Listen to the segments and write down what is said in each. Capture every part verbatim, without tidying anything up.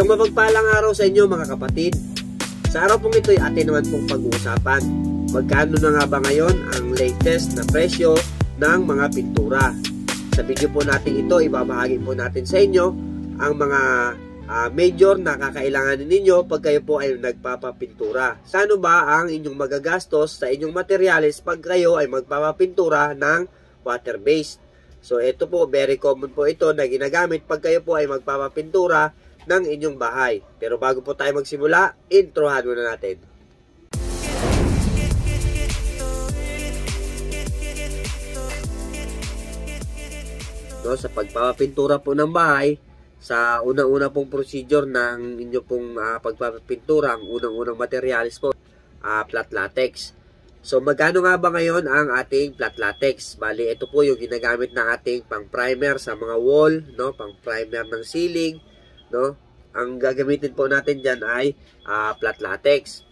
Isang mapagpalang araw sa inyo mga kapatid. Sa araw pong ito ay atin naman pong pag-uusapan. Magkano na nga ba ngayon ang latest na presyo ng mga pintura? Sa video po natin ito, ibabahagi po natin sa inyo ang mga uh, major na kakailanganin ninyo pag kayo po ay nagpapapintura. Sano ba ang inyong magagastos sa inyong materyales pag kayo ay magpapapintura ng water-based? So ito po, very common po ito na ginagamit pag kayo po ay magpapapintura ng inyong bahay. Pero bago po tayo magsimula, introhan muna natin. No, sa pagpapapintura po ng bahay, sa unang-una pong procedure ng inyo pong uh, pagpapapintura, ang unang-unang materials po, uh, flat latex. So magkano nga ba ngayon ang ating flat latex? Bali, ito po yung ginagamit na ating pang primer sa mga wall, no, pang primer ng ceiling, no. Ang gagamitin po natin diyan ay uh, flat latex.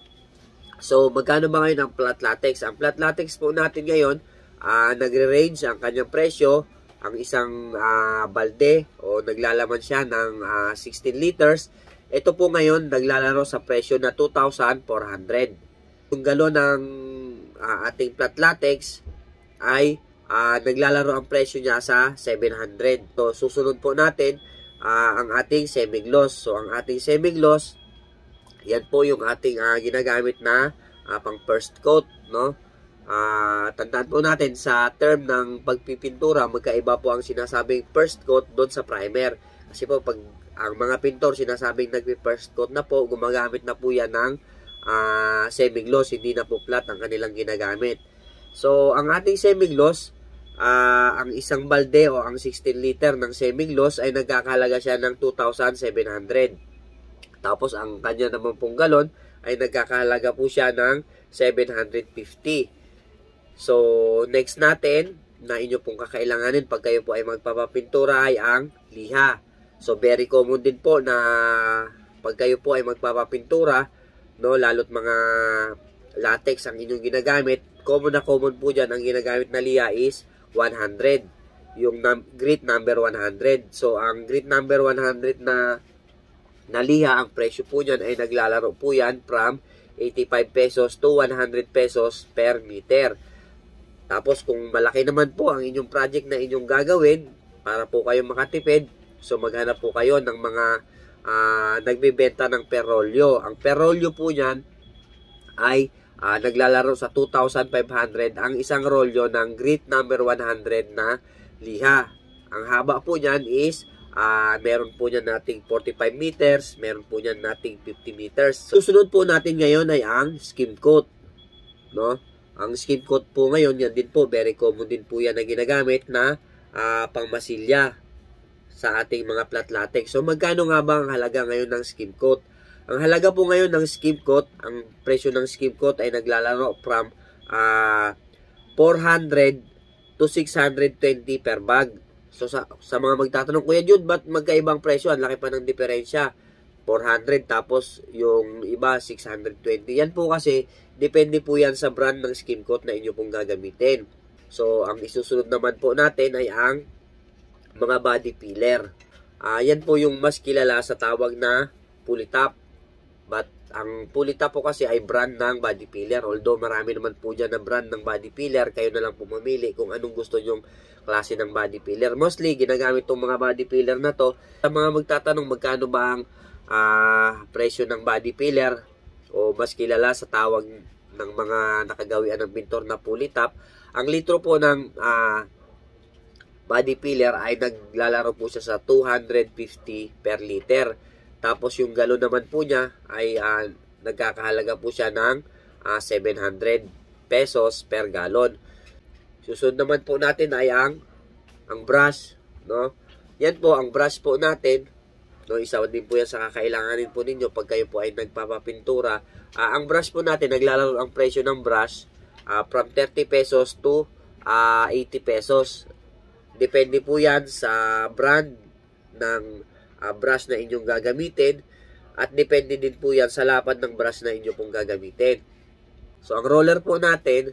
So magkano ba ngayon ang flat latex? Ang flat latex po natin ngayon, uh, nagre-range ang kanyang presyo. Ang isang uh, balde o naglalaman siya ng uh, sixteen liters. Ito po ngayon naglalaro sa presyo na two thousand four hundred. Yung galon ng uh, ating flat latex ay uh, naglalaro ang presyo niya sa seven hundred. So susunod po natin uh, ang ating semi-gloss. So ang ating semi-gloss, yan po yung ating uh, ginagamit na uh, pang first coat, no? Uh, tandaan po natin sa term ng pagpipintura, magkaiba po ang sinasabing first coat doon sa primer. Kasi po pag ang mga pintor sinasabing nagpi-first coat na po, gumagamit na po yan ng uh, semi-gloss, hindi na po flat ang kanilang ginagamit. So ang ating semi-gloss, uh, ang isang balde o ang sixteen liter ng semi-gloss ay nagkakahalaga siya ng two thousand seven hundred. Tapos ang kanya naman pong galon ay nagkakahalaga po siya ng seven hundred fifty. So, next natin na inyo pong kakailanganin pag kayo po ay magpapapintura ay ang liha. So, very common din po na pag kayo po ay magpapapintura, no, lalo't mga latex ang inyong ginagamit, common na common po dyan, ang ginagamit na liha is one hundred. Yung num grit number one hundred. So, ang grit number one hundred na, na liha, ang presyo po dyan ay naglalaro po yan from eighty-five pesos to one hundred pesos per meter. Tapos kung malaki naman po ang inyong project na inyong gagawin para po kayo makatipid, so maghanap po kayo ng mga uh, nagbebenta ng perolyo. Ang perolyo po niyan ay uh, naglalaro sa two thousand five hundred ang isang rolyo ng grit number one hundred na liha. Ang haba po niyan is uh, meron po niyan nating forty-five meters, meron po niyan nating fifty meters. Susunod po natin ngayon ay ang skim coat, no? Ang skim coat po ngayon, yan din po, very common din po yan na ginagamit na uh, pangmasilya sa ating mga flat latex. So, magkano nga ba ang halaga ngayon ng skim coat? Ang halaga po ngayon ng skim coat, ang presyo ng skim coat ay naglalaro from uh, four hundred to six hundred twenty per bag. So, sa, sa mga magtatanong, Kuya Jude, ba't magkaibang presyo? Ang laki pa ng diferensya. four hundred tapos yung iba six hundred twenty. Yan po kasi depende po yan sa brand ng skim coat na inyo pong gagamitin. So ang isusunod naman po natin ay ang mga body filler. Uh, yan po yung mas kilala sa tawag na Pulitap. But ang Pulitap po kasi ay brand ng body filler. Although marami naman po dyan na brand ng body filler, kayo na lang po mamili kung anong gusto nyong klase ng body filler. Mostly ginagamit tong mga body filler na to sa mga magtatanong magkano ba ang Uh, presyo ng body filler o mas kilala sa tawag ng mga nakagawian ng pintor na Pulitap. Ang litro po ng uh, body filler ay naglalaro po siya sa two hundred fifty per liter. Tapos yung galon naman po niya ay uh, nagkakahalaga po siya ng uh, seven hundred pesos per galon. Susunod naman po natin ay ang ang brush, no? Yan po ang brush po natin. No, isa din po yan sa kakailanganin po ninyo pag kayo po ay nagpapapintura. Uh, ang brush po natin, naglalaro ang presyo ng brush uh, from thirty pesos to uh, eighty pesos. Depende po yan sa brand ng uh, brush na inyong gagamitin at depende din po yan sa lapad ng brush na inyong pong gagamitin. So, ang roller po natin,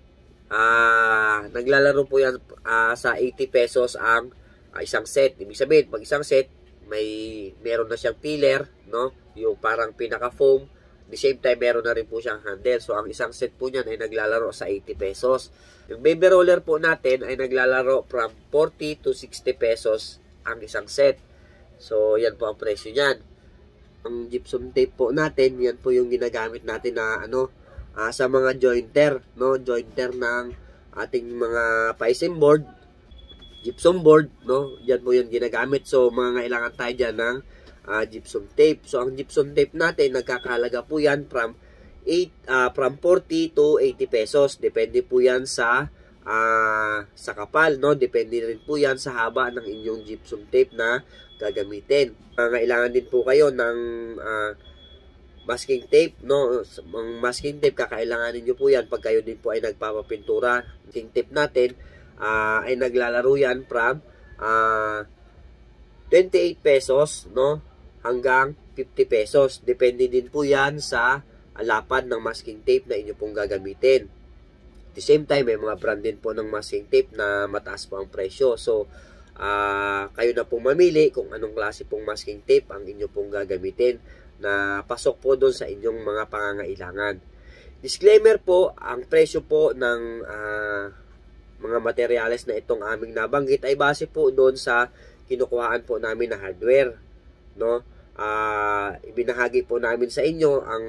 uh, naglalaro po yan uh, sa eighty pesos ang uh, isang set. Ibig sabihin, pag isang set, may meron na siyang pillar, no? Yung parang pinaka-foam. At the same time, meron na rin po siyang handle. So, ang isang set po niyan ay naglalaro sa eighty pesos. Yung baby roller po natin ay naglalaro from forty to sixty pesos ang isang set. So, yan po ang presyo niyan. Ang gypsum tape po natin, yan po yung ginagamit natin na ano, uh, sa mga jointer, no? Jointer ng ating mga paisim board, gypsum board, no? Yan po yung ginagamit. So, mga kailangan tayo dyan ng uh, gypsum tape. So, ang gypsum tape natin, nagkakahalaga po yan from eight, uh, from forty to eighty pesos. Depende po yan sa uh, sa kapal, no? Depende rin po yan sa haba ng inyong gypsum tape na gagamitin. Uh, kailangan din po kayo ng uh, masking tape, no? Ang masking tape, kakailanganin nyo po yan pag kayo din po ay nagpapapintura. Masking tape natin uh, ay naglalaro yan from uh, twenty-eight pesos, no? Hanggang fifty pesos. Depende din po yan sa lapad ng masking tape na inyo pong gagamitin. At the same time, may mga brand din po ng masking tape na mataas po ang presyo. So, uh, kayo na pong mamili kung anong klase pong masking tape ang inyo pong gagamitin na pasok po doon sa inyong mga pangangailangan. Disclaimer po, ang presyo po ng uh, mga materyales na itong aming nabanggit ay base po doon sa kinukuhaan po namin na hardware, no? Uh, ibinahagi po namin sa inyo ang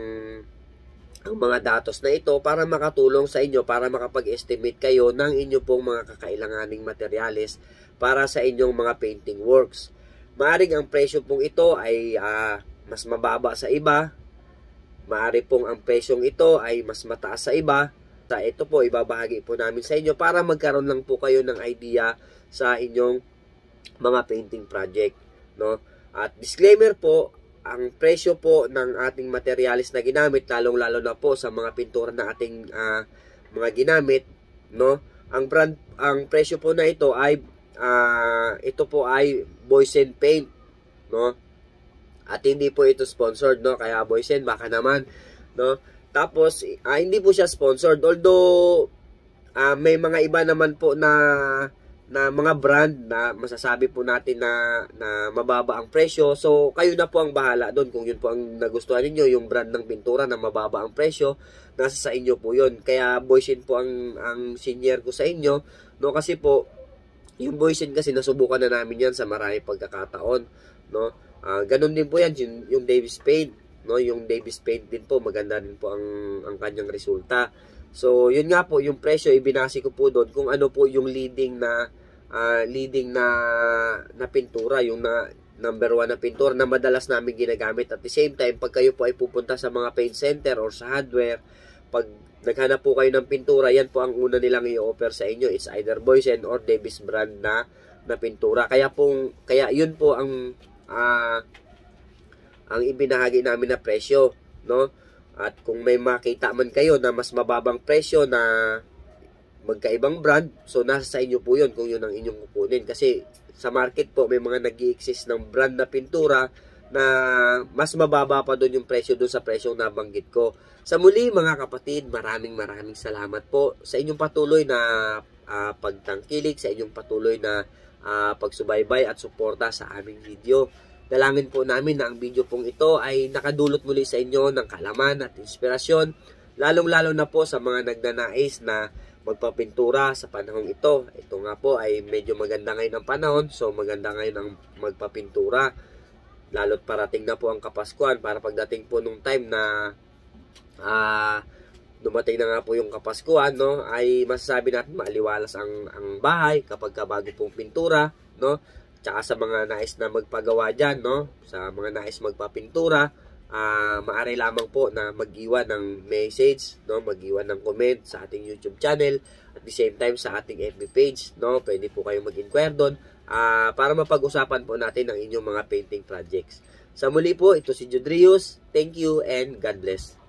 ang mga datos na ito para makatulong sa inyo, para makapag-estimate kayo ng inyo pong mga kakailanganing materyales para sa inyong mga painting works. Maaring ang presyo pong ito ay uh, mas mababa sa iba, maaari pong ang presyong ito ay mas mataas sa iba. Sa ito po, ibabahagi po namin sa inyo para magkaroon lang po kayo ng idea sa inyong mga painting project, no? At disclaimer po, ang presyo po ng ating materialis na ginamit, lalong-lalo na po sa mga pintura na ating uh, mga ginamit, no? Ang brand, ang presyo po na ito ay uh, ito po ay Boysen Paint, no? At hindi po ito sponsored, no? Kaya Boysen, baka naman, no? Tapos uh, hindi po siya sponsored, although uh, may mga iba naman po na na mga brand na masasabi po natin na, na mababa ang presyo. So, kayo na po ang bahala doon. Kung yun po ang nagustuhan ninyo, yung brand ng pintura na mababa ang presyo, nasa sa inyo po yun. Kaya, Boysen po ang, ang senior ko sa inyo. No? Kasi po, yung Boysen kasi nasubukan na namin yan sa marami pagkakataon. No? Uh, ganun din po yan, yung, yung Davis Paint. No? Yung Davis Paint din po, maganda din po ang, ang kanyang resulta. So, yun nga po, yung presyo, ibinasi ko po doon kung ano po yung leading na Uh, leading na na pintura, yung na number one na pintura na madalas namin ginagamit. At the same time, pag kayo po ay pupunta sa mga paint center or sa hardware, pag naghanap po kayo ng pintura, yan po ang una nilang i-offer sa inyo. It's either Boysen or Davis brand na na pintura. Kaya pong kaya yun po ang uh, ang ibinahagi namin na presyo, no? At kung may makita man kayo na mas mababang presyo na magkaibang brand, so nasa sa inyo po yun kung yun ang inyong kukunin. Kasi sa market po, may mga nag-i-exist ng brand na pintura na mas mababa pa doon yung presyo doon sa presyong nabanggit ko. Sa muli mga kapatid, maraming maraming salamat po sa inyong patuloy na uh, pagtangkilik, sa inyong patuloy na uh, pagsubaybay at suporta sa aming video. Dalangin po namin na ang video pong ito ay nakadulot muli sa inyo ng kaalaman at inspirasyon, lalong-lalo na po sa mga nagnanais na magpapintura sa panahong ito. Ito nga po ay medyo maganda ngayon ang panahon, so maganda ngayon ang magpapintura. Lalo't parating na po ang Kapaskuhan, para pagdating po nung time na uh, dumating na nga po yung Kapaskuhan, no, ay masasabi natin maaliwalas ang, ang bahay kapag bago pong pintura, no? Tsaka sa mga nais na magpagawa dyan, no, sa mga nais magpapintura, Uh, maaari lamang po na mag-iwan ng message, no, mag-iwan ng comment sa ating YouTube channel, at the same time sa ating F B page, no, pwede po kayong mag-inquire doon uh, para mapag-usapan po natin ang inyong mga painting projects. Sa muli po, ito si Judrius. Thank you and God bless.